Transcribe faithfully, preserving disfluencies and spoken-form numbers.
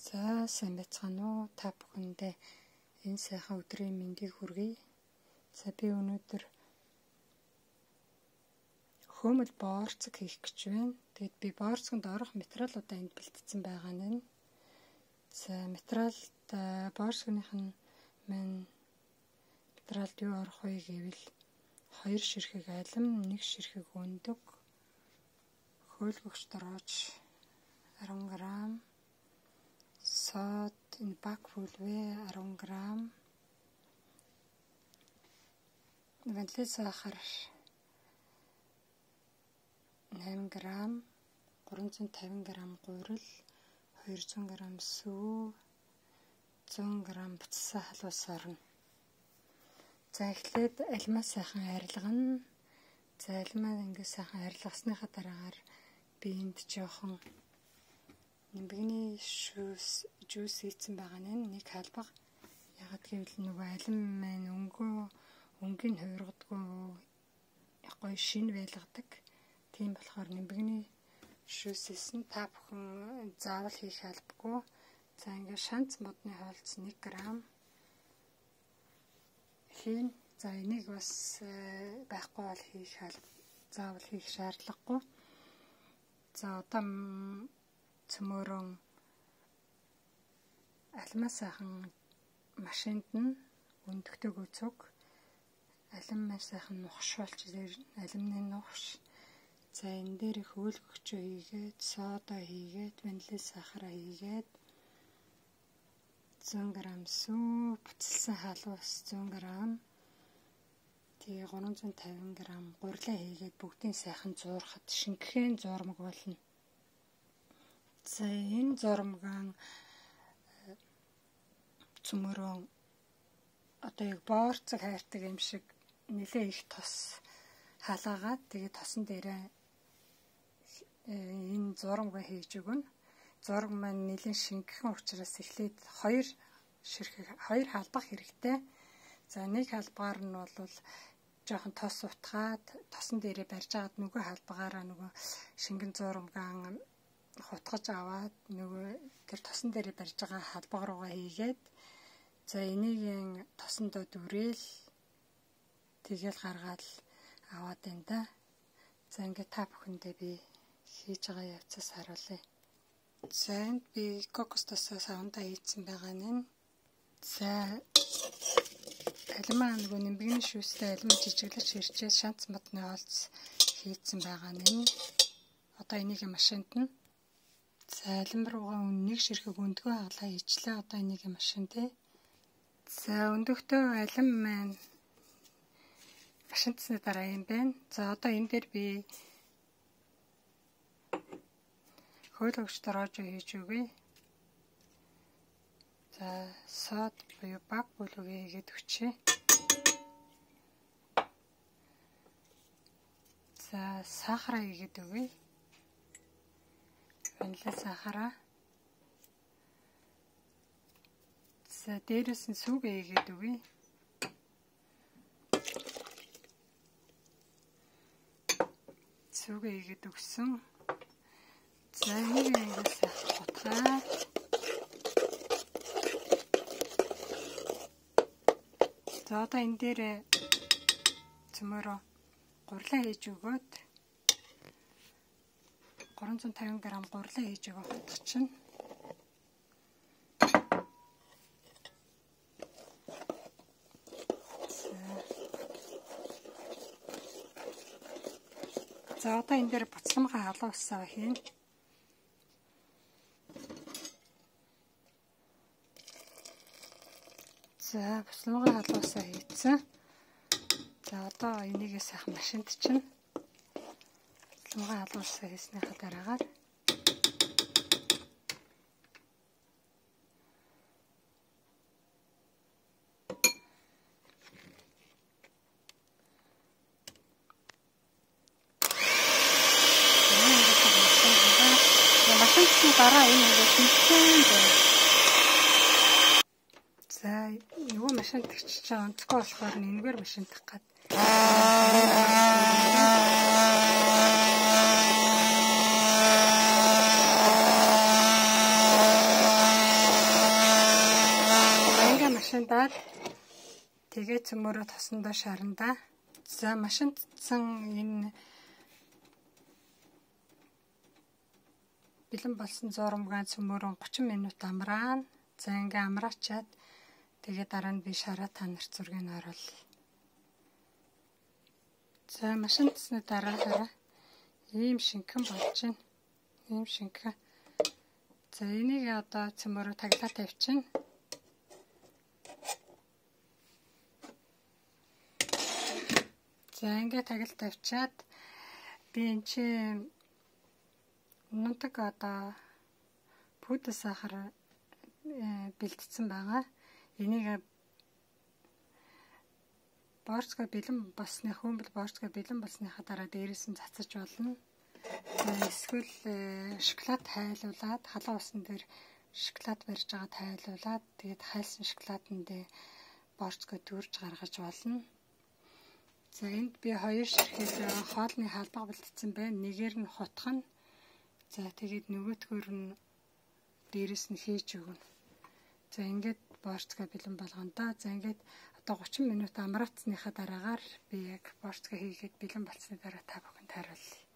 За сайн байцгаана уу та бүхэндээ энэ сайхан өдрийн мэндийг хүргэе. За би өнөөдөр хөмөл боорцог хийх гэж байна. Тэгэд би боорцогонд орох материалуудаа энд бэлтгэсэн байгаа нь. За материалд боорцогных нь маань материалд юу орох вэ гэвэл хоёр ширхэг алим, нэг ширхэг өндөг, хөөлгөгч дорож арван грамм, сод энэ баг фүлвэ арван грамм, ваниль сахар найман грамм, гурван зуун тавин грамм гурил, хоёр зуун грамм сүү, зуун грамм буцсан халуус орно. За эхлээд алимаа сайхан арилгана. За алимаа ингээд сайхан арилгасныхаа дараагаар би энд жоохон нимбэгний шүүс жуус хийсэн байгаа нь нэг халбаг. Ягаад гэвэл нөгөө алим маань өнгөө өнгийн хуургадгүй гоё шин байлгадаг. Тийм болохоор нимбэгний шүүсээс нь та бүхэн заавал хийх албагүй. За ингээд шанц модны хоолц нэг грамм хийн. За энийг бас байхгүй бол хийх алба заавал хийх шаардлагагүй. За одоо цөмөрөн алимаа сайхан машинд нь өндөгтэй гүцэг алим маш сайхан нухшуулж алимны нухш. За энэ дээр их хөөлгөгчөө хийгээд сода хийгээд ваниль сахараа хийгээд зуун грамм сүү, буцалсан халуус зуун грамм, тэгээ гурван зуун тавин грамм гурилаа хийгээд бүгдийг сайхан зуурхад шингэхэн зурмаг болно. За энэ зурмгаан цөмөрөө одоо яг боорцог хайртай юм шиг нэлээ их тос халаагаад тэгээ тосон дээрээ энэ зурмгаа хийж өгнө. Зураг маань нэлээд шингэхэн учраас эхлээд хоёр ширхэг хоёр халбах хэрэгтэй. За нэг халбгаар нь бол жоохон тос утгаад тосон дээрээ барьж агаад нөгөө халбагаараа нөгөө шингэн зурмгаан хутгаж аваад нөгөө тэр тосон дээрээ барьж байгаа халбаг руугаа хийгээд за энийг тосондоо дүрээл тэгэл гаргаад аваад байна да. За ингээд та бүхэндээ би хийж байгаа явцаас харуулъя. За энд би кокостосоо савандаа хийсэн байгаа нь. За алимаа нөгөө нимбэгний шүүстэй алимаа жижиглэж хэрчээ шанц модны хоолц хийсэн байгаа нь. Одоо энийг машинд нь за алим руугаа нэг ширхэг өндгөө хаглаа хийчлээ. Одоо энийг машин тий. За өндөгтөө алим маань машинтсны дараа юм байна. За одоо энэ дээр би хөөлгөгч дорож хийж өгье. За сод буюу баг бүлгээ хийгээд өгчээ. За сахараа хийгээд өгье. Ваниль сахараа. За дээрээс нь сүүгээ хийгээд өгье. Сүүгээ хийгээд өгсөн. За энийг ингээд сайхан готгаад за одоо энэ дээр цөмөрөө гурилаа хийж өгөөд гурван зуун тавин грамм гурилаа хийж өгөө хутгачихна. За одоо энэ дээр буцламгын халуусаа хийн. За буцламгын халуусаа хийцэн. За одоо энийг сайхан машинд чинь буцламгын халуусаа хийснийхаа дараагаар машинтны дараа энэ ингээд шинжлэн байна. За юу машин тагч чаа онцгой болохоор нэггээр машин тах гад. машиндаад тэгээ цөмөрөө тосондоо шарандаа. За машин цэцэн энэ бэлэн болсон зурмгаан цөмөрөн гучин минут амраана. За ингээ амраачаад тэгээ дараа нь би шараа та нарт зургийг оруулъя. За машин цэцний дараа хараа ийм шинхэн болж байна. Ийм шинхэн. За энийг одоо цөмөрөө таглаа тавьчихна. За ингээ тагил тавьчаад би энэ чи нутаг одоо пудра сахар бэлдсэн байгаа. Энийг борцгой бэлэн болсны хөөмбөл борцгой бэлэн болсныхаа дараа дээрээс нь цацаж болно. Эсвэл шоколад хайлуулад халуун усан дээр шоколад барьж байгаа хайлуулад тэгээд хайлсан шоколадандээ борцгой дүүрж гаргаж болно. За энд би хоёр ширхэг хоолны халбаг бэлдсэн байна. Нэгээр нь хутгана. За тэгээд нөгөөтгөр нь дээрээс нь хийж өгнө. За ингээд борцгой бэлэн болгоно да. За ингээд одоо гучин минут амраацсныхаа дараагаар би яг борцгой хийгээд бэлэн болсны дараа та бүхэнд хариулъя.